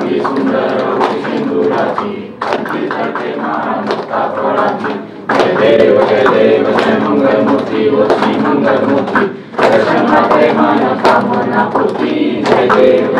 अति सुंदर होती सिंदुराची कंठी चढते माळा मुक्ता फळाची जय देव जय मंगल मूर्ती ओ श्री मंगल मूर्ती दर्शन मात्रे मान कामना पूर्ती जय देव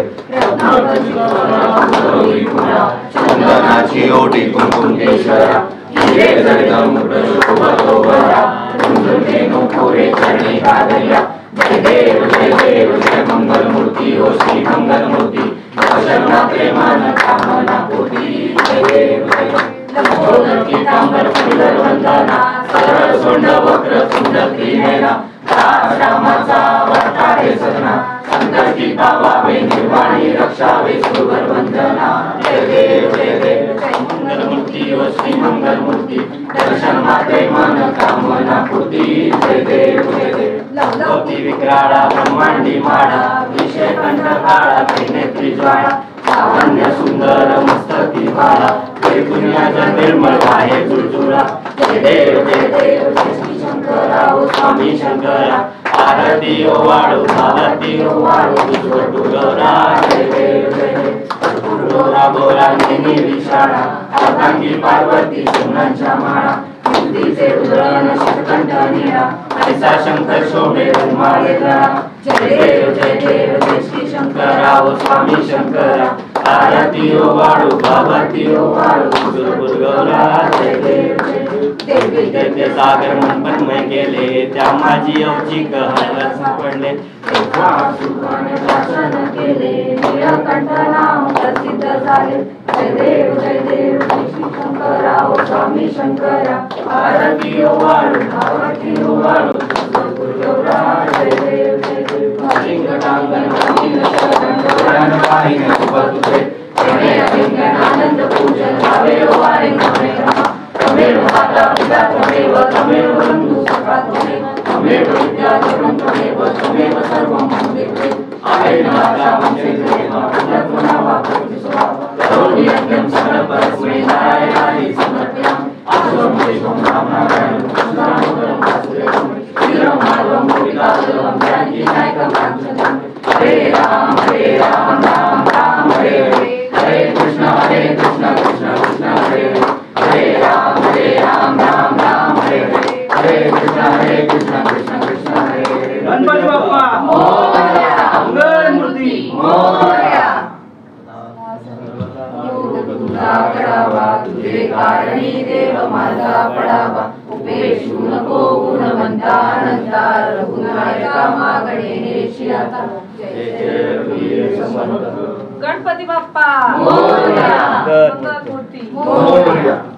चंदनाची ओटी कुंकुम केशरा हिरे जडित मुकुट शोभतो बरा झुंझुने नुपुरे चरणी कादया जय देव जय मंगल मूर्ती ओ श्री मंगल मूर्ती दर्शन मात्रे मान कामना पूर्ती जय देव लंबोदर पीतांबर सुंदर वंदना सरळ सोंड वक्र तुंड त्रिनेना रामाचा वार्ता हे सजना संकटी पावावे निर्वाणी रक्षावे सुवर वंदना जय देव मंगल मूर्ती ओ श्री मंगल मूर्ती दर्शन मात्रे मन कामना पूर्ती जय देव लवती विक्राळा ब्रह्मांडी माळा विषय कंठ काळा त्रिनेत्री ज्वाळा लावण्य सुंदर मस्तकी माळा दुनियाचा निर्मळ आहे जुळजुळा जय देव श्री शंकरा ओ स्वामी शंकरा आरती ओ वाळू आरती ओ वाळू तुझ डोरा जय देव डोरा बोला नेमी विशाळा अर्धांगी पार्वती सोनांच्या माळा मुक्तीचे उदरण शिरकंठ निळा ऐसा शंकर शोभे उन्माळेला जय देव जय श्री शंकरा ओ स्वामी शंकरा आरती ओ वाळू आरती ओ वाळू तुझ डोरा जय देव सागर मनमय केले त्या माझी औचिक हर सापडले केले नीलकंठ नाम प्रसिद्ध झाले जय देव श्री शंकरा ओ स्वामी शंकरा आरती ओ वाळू आरती ओ वाळू तुझ डोरा जय देव लिंगटांगण आनंद पूजन भावे ओ तमेव माता पिता तमेव तमेव बंधु सखा तमेव विद्या जगन् तमेव सर्वं मम आयेन माता वंशे पुनर्पुनः करोमि यज्ञं सकल परस्मै नारायणाय समर्पयामि आसुरं देवं रामनारायणं कृष्णानुगरं वासुदेवं वीरं माधवं गोपिकावल्लभं जानकी नायकं रामचन्द्रं हरे राम राम राम हरे हरे हरे कृष्ण कृष्ण कृष्ण हरे हरे राम राम हरे हरे हरे कृष्ण कृष्ण कृष्ण हरे गणपती बाप्पा मोरया मंगल मूर्ती मोरया तुझा कडावा तुझे कारणी देव माझा पडावा उपेक्षू नको गुणवंता अनंता रघुनायका मागणे हेशी आता जय गणपती बाप्पा मोरया मंगल मूर्ती मोरया